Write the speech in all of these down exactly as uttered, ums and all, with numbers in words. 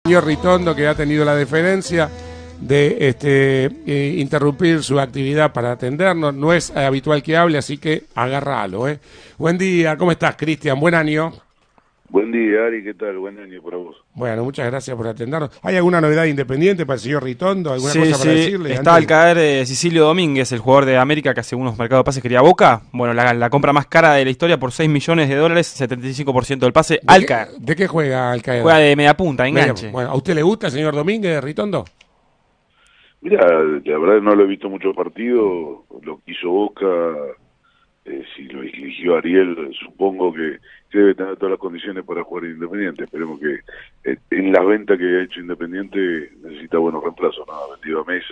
Señor Ritondo, que ha tenido la deferencia de este, eh, interrumpir su actividad para atendernos. No es habitual que hable, así que agárralo. ¿eh? Buen día, ¿cómo estás, Cristian? Buen año. Buen día, Ari, ¿qué tal? Buen año para vos. Bueno, muchas gracias por atendernos. ¿Hay alguna novedad independiente para el señor Ritondo? ¿Alguna Sí, cosa sí, para decirle? está antes? al caer eh, Cecilio Domínguez, el jugador de América que hace unos mercados de pases quería Boca. Bueno, la, la compra más cara de la historia por seis millones de dólares, setenta y cinco por ciento del pase ¿De al qué, caer. ¿De qué juega al caer? Juega de media punta, enganche. Media- Bueno, ¿a usted le gusta, señor Domínguez, Ritondo? Mira, la verdad no lo he visto mucho partido, lo que hizo Boca, eh, si lo eligió Ariel, supongo que, que debe tener todas las condiciones para jugar en Independiente. Esperemos que eh, en las ventas que ha hecho Independiente necesita buenos reemplazos, ¿no? Ha vendido a Mesa,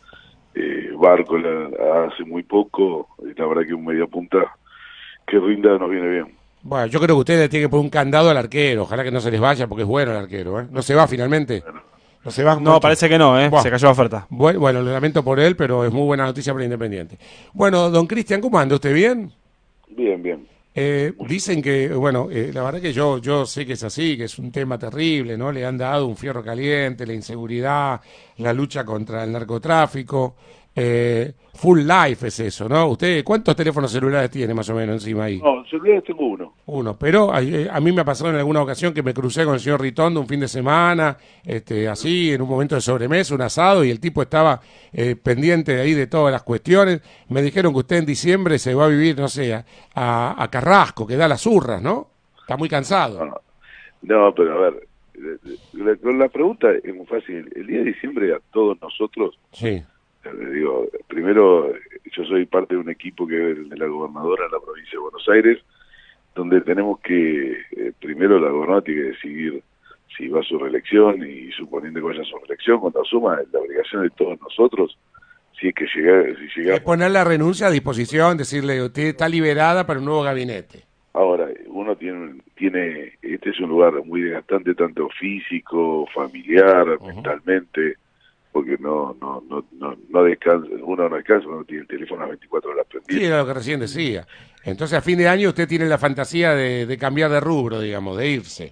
eh, Barco la, hace muy poco, y la verdad que un media punta que rinda nos viene bien. Bueno, yo creo que usted le tiene que poner un candado al arquero. Ojalá que no se les vaya porque es bueno el arquero. ¿eh? ¿No se va finalmente? Bueno, ¿No se va? No, Moncho? parece que no, ¿eh? Buah. Se cayó la oferta. Bueno, bueno, lo lamento por él, pero es muy buena noticia para Independiente. Bueno, don Cristian, ¿cómo anda? ¿Usted bien? bien, bien. Eh, dicen que, bueno, eh, la verdad que yo, yo sé que es así, que es un tema terrible, ¿no? Le han dado un fierro caliente, la inseguridad, la lucha contra el narcotráfico. Eh, full life es eso, ¿no? ¿Usted cuántos teléfonos celulares tiene más o menos encima ahí? No, celulares tengo uno. Uno, pero a, a mí me ha pasado en alguna ocasión que me crucé con el señor Ritondo un fin de semana, este, así, en un momento de sobremesa, un asado, y el tipo estaba eh, pendiente de ahí de todas las cuestiones. Me dijeron que usted en diciembre se va a vivir, no sé, a, a, a Carrasco, que da las urras, ¿no? Está muy cansado. No, no, pero a ver, la, la pregunta es muy fácil. El día de diciembre a todos nosotros, Sí. eh, digo, primero yo soy parte de un equipo que es el de la gobernadora en la provincia de Buenos Aires, donde tenemos que, eh, primero la gobernadora tiene que decidir si va a su reelección, y suponiendo que vaya a su reelección, cuando asuma la obligación de todos nosotros, si es que llega, si Es llegamos. poner la renuncia a disposición, decirle, usted está liberada para un nuevo gabinete. Ahora, uno tiene, tiene, este es un lugar muy desgastante, tanto físico, familiar, Ujú. mentalmente, porque no, no, no, no, no descansa, uno no descansa, uno tiene el teléfono a las veinticuatro horas Sí, prendido. era lo que recién decía. Entonces, a fin de año usted tiene la fantasía de, de cambiar de rubro, digamos, de irse.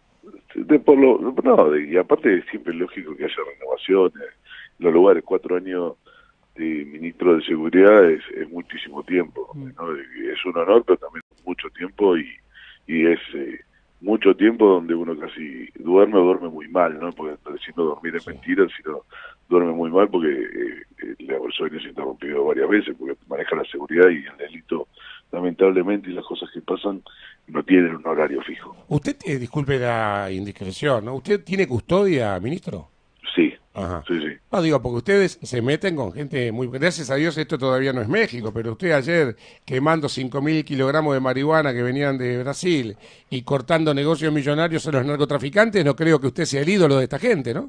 De por lo, no, de- y aparte siempre es lógico que haya renovaciones, los lugares, cuatro años de ministro de Seguridad es, es muchísimo tiempo, ¿no? Es un honor, pero también mucho tiempo, y, y es eh, mucho tiempo donde uno casi duerme, duerme muy mal, ¿no? Porque diciendo dormir es Sí. mentira, sino duerme muy mal porque eh, eh, el sueño se ha interrumpido varias veces, porque maneja la seguridad y el delito, lamentablemente, y las cosas que pasan no tienen un horario fijo. Usted, eh, disculpe la indiscreción, ¿no? ¿Usted tiene custodia, ministro? Sí, Ajá. sí, sí. No, digo, porque ustedes se meten con gente muy... Gracias a Dios esto todavía no es México, pero usted ayer quemando cinco mil kilogramos de marihuana que venían de Brasil y cortando negocios millonarios a los narcotraficantes, no creo que usted sea el ídolo de esta gente, ¿no?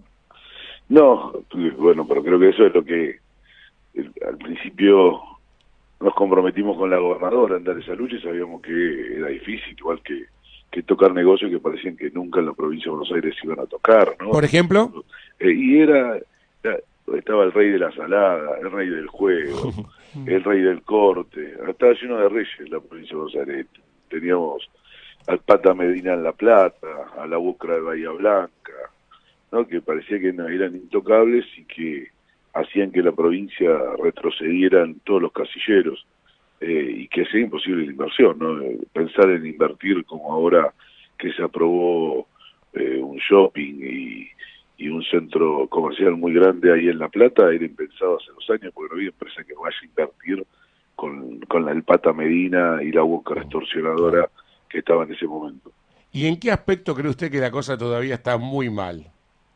No, bueno, pero creo que eso es lo que el, al principio nos comprometimos con la gobernadora en dar esa lucha, y sabíamos que era difícil, igual que, que tocar negocios que parecían que nunca en la provincia de Buenos Aires se iban a tocar, ¿no? Por ejemplo, Eh, y era, era- estaba el rey de la salada, el rey del juego, el rey del corte, estaba lleno de reyes la provincia de Buenos Aires. Teníamos al Pata Medina en La Plata, a la Bucra de Bahía Blanca, ¿no? Que parecía que no eran intocables y que hacían que la provincia retrocediera en todos los casilleros, eh, y que sea imposible la inversión, ¿no? Eh, Pensar en invertir como ahora que se aprobó eh, un shopping y, y un centro comercial muy grande ahí en La Plata, era impensado hace dos años, porque no había empresa que vaya a invertir con, con la, el Pata Medina y la boca extorsionadora que estaba en ese momento. ¿y en qué aspecto cree usted que la cosa todavía está muy mal?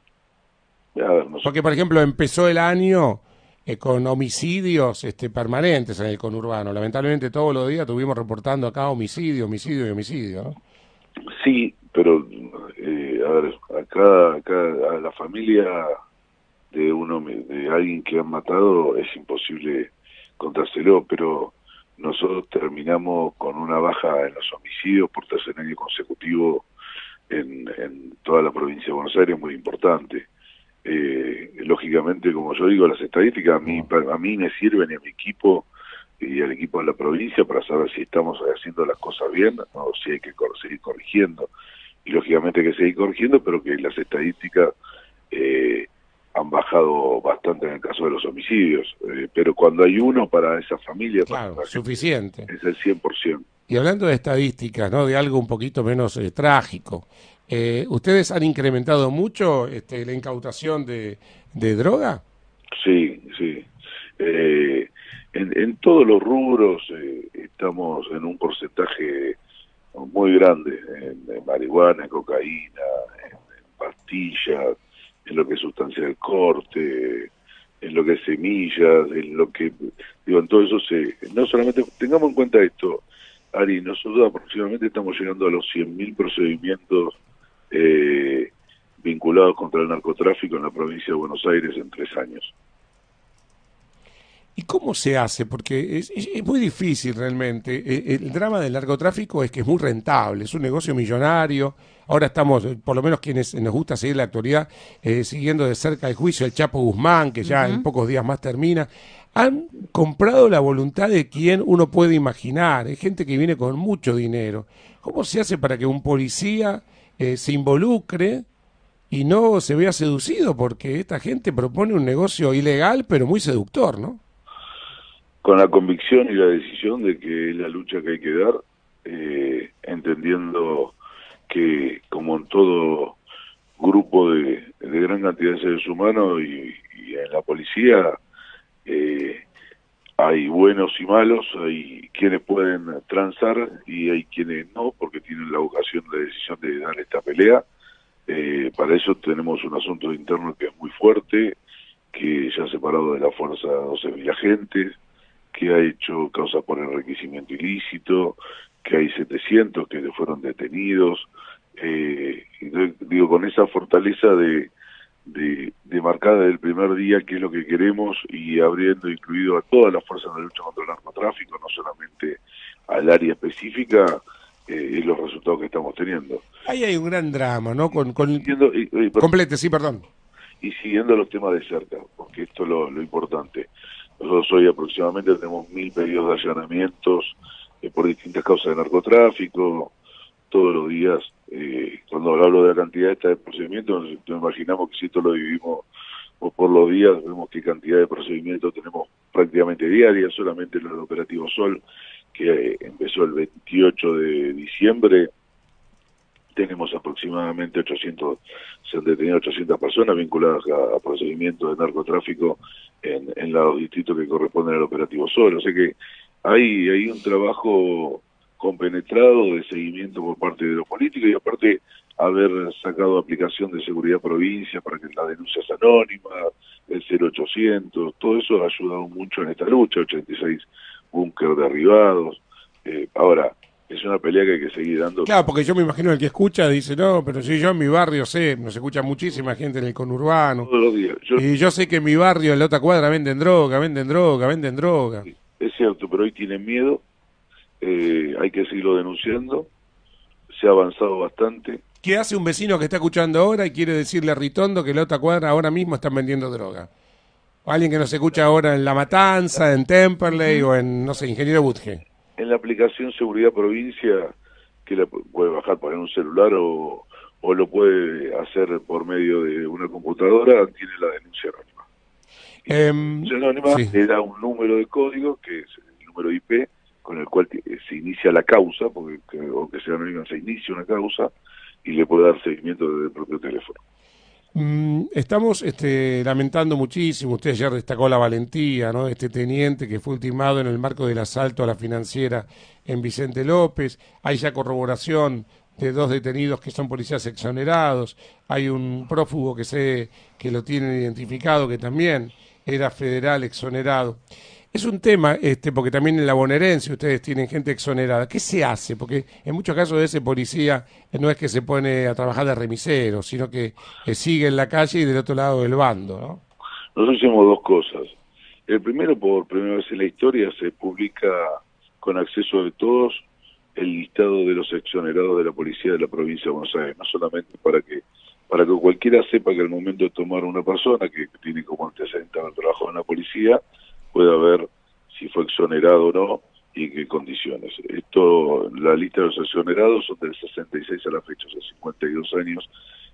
A ver, no sé. Porque, por ejemplo, empezó el año eh, con homicidios este, permanentes en el conurbano. Lamentablemente todos los días tuvimos reportando acá homicidio, homicidio y homicidio, ¿no? Sí, pero eh, a ver, acá, acá a la familia de uno de alguien que han matado es imposible contárselo, pero nosotros terminamos con una baja en los homicidios por tercer año consecutivo en, en toda la provincia de Buenos Aires, muy importante. Eh, lógicamente, como yo digo, las estadísticas a mí, a mí me sirven, y a mi equipo y al equipo de la provincia, para saber si estamos haciendo las cosas bien o si hay que cor seguir corrigiendo. Y lógicamente hay que seguir corrigiendo, pero que las estadísticas bajado bastante en el caso de los homicidios, eh, pero cuando hay uno para esa familia, Claro, para suficiente. es el cien por ciento. Y hablando de estadísticas, ¿no? De algo un poquito menos eh, trágico, eh, ¿ustedes han incrementado mucho este, la incautación de, de droga? Sí, sí. Eh, en, en todos los rubros eh, estamos en un porcentaje muy grande, en, en marihuana, en cocaína, en, en pastillas, en lo que es sustancia del corte, en lo que es semillas, en lo que, digo, en todo eso se, no solamente, tengamos en cuenta esto, Ari, nosotros aproximadamente estamos llegando a los cien mil procedimientos eh, vinculados contra el narcotráfico en la provincia de Buenos Aires en tres años. ¿Y cómo se hace? Porque es, es, es muy difícil realmente. El, el drama del narcotráfico es que es muy rentable, es un negocio millonario. Ahora estamos, por lo menos quienes nos gusta seguir la actualidad, eh, siguiendo de cerca el juicio del Chapo Guzmán, que ya uh-huh. en pocos días más termina. Han comprado la voluntad de quien uno puede imaginar. Hay gente que viene con mucho dinero. ¿Cómo se hace para que un policía eh, se involucre y no se vea seducido? Porque esta gente propone un negocio ilegal, pero muy seductor, ¿no? Con la convicción y la decisión de que es la lucha que hay que dar, eh, entendiendo que como en todo grupo de, de gran cantidad de seres humanos y, y en la policía eh, hay buenos y malos, hay quienes pueden transar y hay quienes no, porque tienen la vocación, la decisión de dar esta pelea. Eh, para eso tenemos un asunto interno que es muy fuerte, que ya ha separado de la fuerza a doce mil agentes, que ha hecho causa por enriquecimiento ilícito, que hay setecientos que fueron detenidos. Eh, entonces, digo, con esa fortaleza de, de, de marcar desde el primer día qué es lo que queremos y habiendo incluido a todas las fuerzas de lucha contra el narcotráfico, no solamente al área específica, eh, es los resultados que estamos teniendo. Ahí hay un gran drama, ¿no? Con, con... Siguiendo, y, y, Complete, sí, perdón. Y siguiendo los temas de cerca, porque esto es lo, lo importante. Nosotros hoy aproximadamente tenemos mil pedidos de allanamientos eh, por distintas causas de narcotráfico, todos los días. Eh, cuando hablo de la cantidad esta de procedimientos, nos imaginamos que si esto lo dividimos por los días, vemos qué cantidad de procedimientos tenemos prácticamente diaria, solamente en el operativo Sol, que eh, empezó el veintiocho de diciembre, tenemos aproximadamente ochocientos, se han detenido ochocientas personas vinculadas a, a procedimientos de narcotráfico en, en los distritos que corresponden al operativo Sol. O sea que hay, hay un trabajo compenetrado de seguimiento por parte de los políticos y aparte haber sacado aplicación de seguridad provincia para que la denuncia es anónima, el cero ochocientos, todo eso ha ayudado mucho en esta lucha, ochenta y seis búnker derribados. Eh, ahora, es una pelea que hay que seguir dando. Claro, porque yo me imagino el que escucha dice, no, pero si yo en mi barrio sé, nos escucha muchísima gente en el conurbano. Todos los días. Yo... Y yo sé que en mi barrio, en la otra cuadra, venden droga, venden droga, venden droga. Es cierto, pero hoy tienen miedo, eh, hay que seguirlo denunciando, se ha avanzado bastante. ¿Qué hace un vecino que está escuchando ahora y quiere decirle a Ritondo que en la otra cuadra ahora mismo están vendiendo droga? O alguien que nos escucha ahora en La Matanza, en Temperley o en, no sé, Ingeniero Budge. En la aplicación Seguridad Provincia, que la puede bajar por un celular o, o lo puede hacer por medio de una computadora, tiene la denuncia anónima. Y Eh, la denuncia anónima sí. le da un número de código, que es el número I P, con el cual se inicia la causa, porque que, o que sea anónima se inicia una causa, y le puede dar seguimiento desde el propio teléfono. Mm, estamos este, lamentando muchísimo, usted ayer destacó la valentía, ¿no?, de este teniente que fue ultimado en el marco del asalto a la financiera en Vicente López. Hay ya corroboración de dos detenidos que son policías exonerados, hay un prófugo que sé que lo tienen identificado que también era federal exonerado. Es un tema, este, porque también en la bonaerense ustedes tienen gente exonerada. ¿Qué se hace? Porque en muchos casos de ese policía no es que se pone a trabajar de remisero, sino que, que sigue en la calle y del otro lado del bando, ¿no? Nosotros hicimos dos cosas. El primero, por primera vez en la historia, se publica con acceso de todos el listado de los exonerados de la policía de la provincia de Buenos Aires, no solamente para que para que cualquiera sepa que al momento de tomar una persona que tiene como antecedente haber trabajado en la policía, pueda ver si fue exonerado o no y en qué condiciones. Esto, la lista de los exonerados son del sesenta y seis a la fecha, o sea, cincuenta y dos años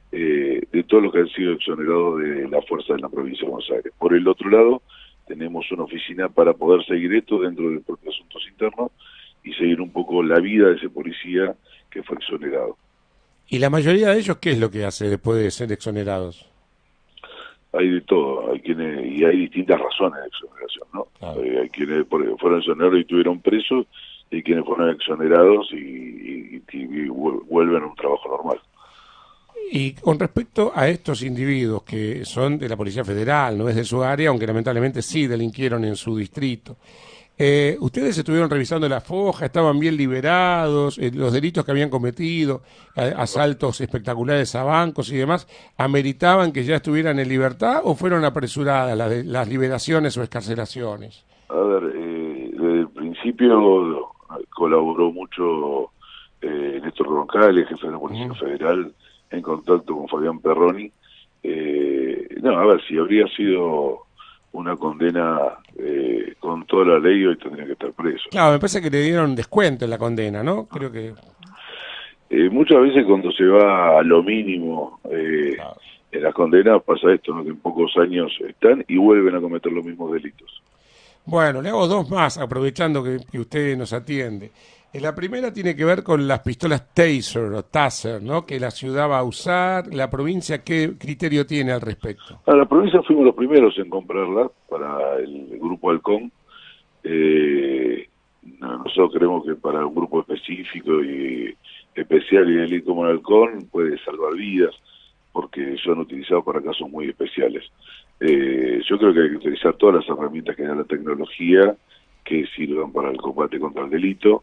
eh, de todos los que han sido exonerados de la fuerza de la provincia de Buenos Aires. Por el otro lado, tenemos una oficina para poder seguir esto dentro del propio Asuntos Internos y seguir un poco la vida de ese policía que fue exonerado. ¿Y la mayoría de ellos qué es lo que hace después de ser exonerados? Hay de todo, hay quienes, y hay distintas razones de exoneración, ¿no? Claro. Eh, hay quienes fueron exonerados y estuvieron presos, y quienes fueron exonerados y, y, y, y vuelven a un trabajo normal. Y con respecto a estos individuos que son de la Policía Federal, no es de su área, aunque lamentablemente sí delinquieron en su distrito, eh, ¿ustedes estuvieron revisando la foja, estaban bien liberados, eh, los delitos que habían cometido, eh, asaltos espectaculares a bancos y demás, ameritaban que ya estuvieran en libertad o fueron apresuradas las, de, las liberaciones o excarcelaciones? A ver, eh, desde el principio colaboró mucho eh, Néstor Roncalles, jefe de la Policía uh-huh. Federal, en contacto con Fabián Perroni. Eh, no, a ver, si habría sido una condena eh, con toda la ley, hoy tendría que estar preso. Claro, me parece que le dieron descuento en la condena, ¿no? Creo que... Eh, muchas veces cuando se va a lo mínimo eh, claro. en las condenas pasa esto, ¿no? Que en pocos años están y vuelven a cometer los mismos delitos. Bueno, le hago dos más, aprovechando que, que usted nos atiende. La primera tiene que ver con las pistolas Taser o Taser, ¿no? Que la ciudad va a usar. ¿La provincia qué criterio tiene al respecto? A la provincia fuimos los primeros en comprarla para el grupo Halcón. Eh, nosotros creemos que para un grupo específico y especial y delito como el Halcón puede salvar vidas, porque son utilizados para casos muy especiales. Eh, yo creo que hay que utilizar todas las herramientas que da la tecnología que sirvan para el combate contra el delito.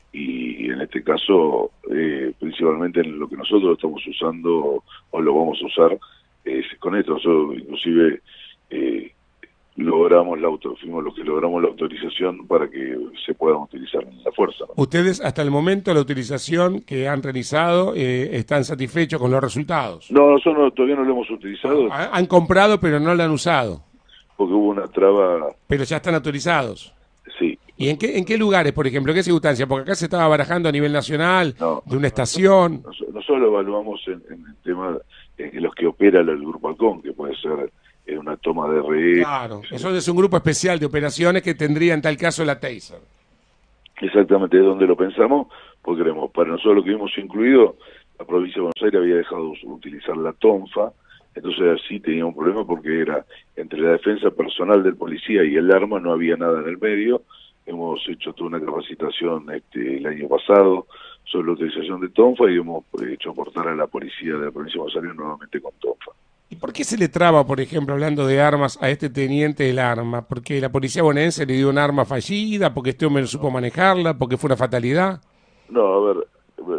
Y en este caso, eh, principalmente en lo que nosotros estamos usando o lo vamos a usar, es con esto. Nosotros inclusive eh, logramos la auto, fuimos los que logramos la autorización para que se puedan utilizar en la fuerza, ¿no? ¿Ustedes hasta el momento la utilización que han realizado eh, están satisfechos con los resultados? No, nosotros no, todavía no lo hemos utilizado. Ah, han comprado pero no la han usado. Porque hubo una traba. Pero ya están autorizados. Sí. ¿Y en qué en qué lugares, por ejemplo? ¿Qué circunstancias? Porque acá se estaba barajando a nivel nacional, no, de una estación. Nosotros, nosotros lo evaluamos en, en el tema de los que opera el Grupo Halcón, que puede ser en una toma de rehén. Claro, eso es un grupo especial de operaciones que tendría en tal caso la Taser. Exactamente, es donde lo pensamos, porque creemos, para nosotros lo que hemos incluido, la provincia de Buenos Aires había dejado de utilizar la tonfa, entonces así tenía un problema porque era entre la defensa personal del policía y el arma, no había nada en el medio. Hemos hecho toda una capacitación este, el año pasado sobre la utilización de tonfa y hemos hecho aportar a la policía de la provincia de Buenos Aires nuevamente con tonfa. ¿Y por qué se le traba, por ejemplo, hablando de armas, a este teniente del arma? ¿Porque la policía bonaerense le dio un arma fallida? ¿Porque este hombre no supo manejarla? ¿Porque fue una fatalidad? No, a ver,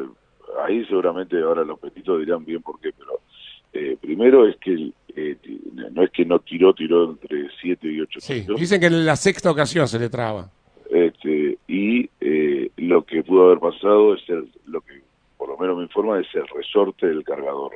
ahí seguramente ahora los petitos dirán bien por qué, pero eh, primero es que eh, no es que no tiró, tiró entre siete y ocho sí, tiros. Dicen que en la sexta ocasión se le traba. Este, y eh, lo que pudo haber pasado es el, lo que por lo menos me informa es el resorte del cargador.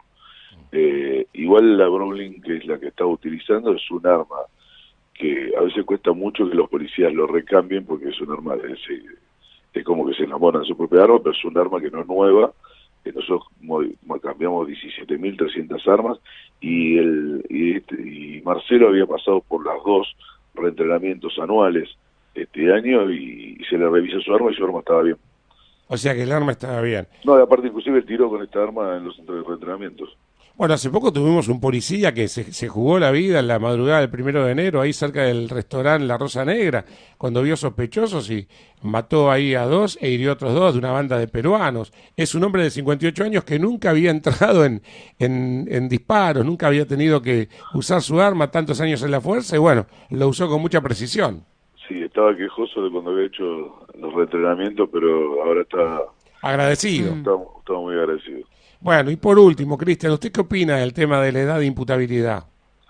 Eh, igual la Browning, que es la que estaba utilizando, es un arma que a veces cuesta mucho que los policías lo recambien porque es un arma, es, es como que se enamoran de su propia arma, pero es un arma que no es nueva. Eh, nosotros cambiamos diecisiete mil trescientas armas y, el, y, este, y Marcelo había pasado por las dos reentrenamientos anuales este año y, y se le revisó su arma y su arma estaba bien. O sea que el arma estaba bien. No, y aparte inclusive tiró con esta arma en los centros de reentrenamientos. Bueno, hace poco tuvimos un policía que se, se jugó la vida en la madrugada del primero de enero, ahí cerca del restaurante La Rosa Negra, cuando vio sospechosos y mató ahí a dos e hirió a otros dos de una banda de peruanos. Es un hombre de cincuenta y ocho años que nunca había entrado en, en, en disparos, nunca había tenido que usar su arma tantos años en la fuerza y bueno, lo usó con mucha precisión. Sí, estaba quejoso de cuando había hecho los reentrenamientos, pero ahora está... Agradecido. Está, está muy agradecido. Bueno, y por último, Cristian, ¿usted qué opina del tema de la edad de imputabilidad?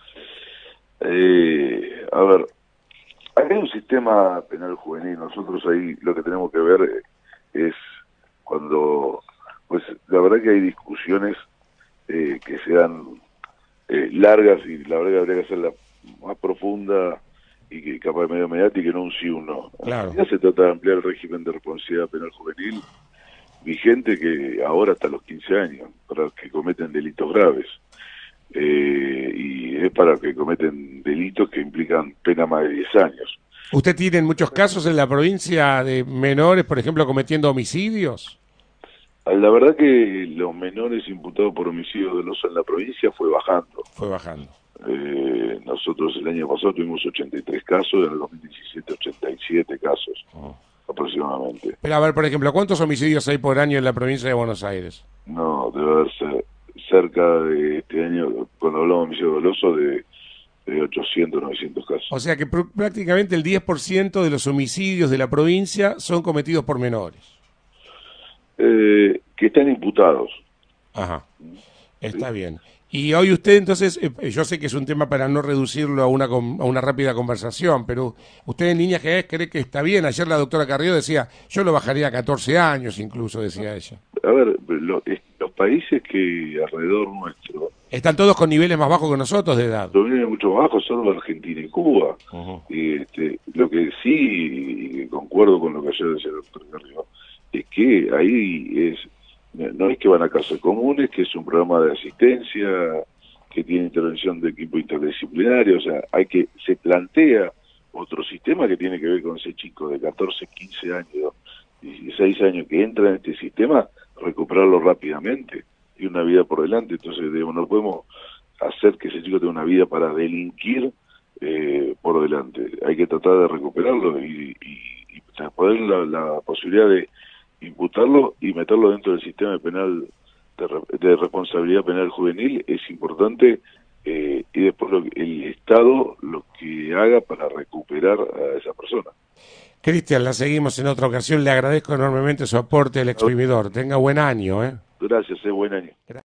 Eh, a ver, hay un sistema penal juvenil, nosotros ahí lo que tenemos que ver es cuando, pues la verdad que hay discusiones eh, que sean eh, largas y la verdad que habría que hacerla más profunda y que capaz de medio mediática y que no un sí o un no. Claro. Ya se trata de ampliar el régimen de responsabilidad penal juvenil vigente que ahora hasta los quince años, para los que cometen delitos graves. Eh, y es para los que cometen delitos que implican pena más de diez años. ¿Usted tiene muchos casos en la provincia de menores, por ejemplo, cometiendo homicidios? La verdad que los menores imputados por homicidio doloso en la provincia fue bajando. Fue bajando. Eh, nosotros el año pasado tuvimos ochenta y tres casos, en el dos mil diecisiete ochenta y siete casos, oh. aproximadamente. Pero a ver, por ejemplo, ¿cuántos homicidios hay por año en la provincia de Buenos Aires? No, debe haber ser cerca de este año, cuando hablamos de homicidio doloso, de, de ochocientos, novecientos casos. O sea que pr prácticamente el diez por ciento de los homicidios de la provincia son cometidos por menores. Eh, que están imputados. Ajá, está ¿sí? bien. Y hoy usted entonces, eh, yo sé que es un tema para no reducirlo a una, a una rápida conversación, pero usted en líneas generales cree que está bien. Ayer la doctora Carrió decía, yo lo bajaría a catorce años incluso, decía ella. A ver, lo, los países que alrededor nuestro... Están todos con niveles más bajos que nosotros de edad. Los niveles mucho más bajos son Argentina y Cuba. Uh-huh. y este, lo que sí, y concuerdo con lo que ayer decía el doctor Carrió, es que ahí es... no es que van a casas comunes, que es un programa de asistencia, que tiene intervención de equipo interdisciplinario, o sea, hay que se plantea otro sistema que tiene que ver con ese chico de catorce, quince años, dieciséis años que entra en este sistema, recuperarlo rápidamente y una vida por delante. Entonces, digamos, no podemos hacer que ese chico tenga una vida para delinquir eh, por delante. Hay que tratar de recuperarlo y, y, y poder la, la posibilidad de imputarlo y meterlo dentro del sistema penal de, de responsabilidad penal juvenil es importante, eh, y después lo, el Estado lo que haga para recuperar a esa persona. Cristian, la seguimos en otra ocasión. Le agradezco enormemente su aporte al exprimidor. Tenga buen año, ¿eh? Gracias, es buen año.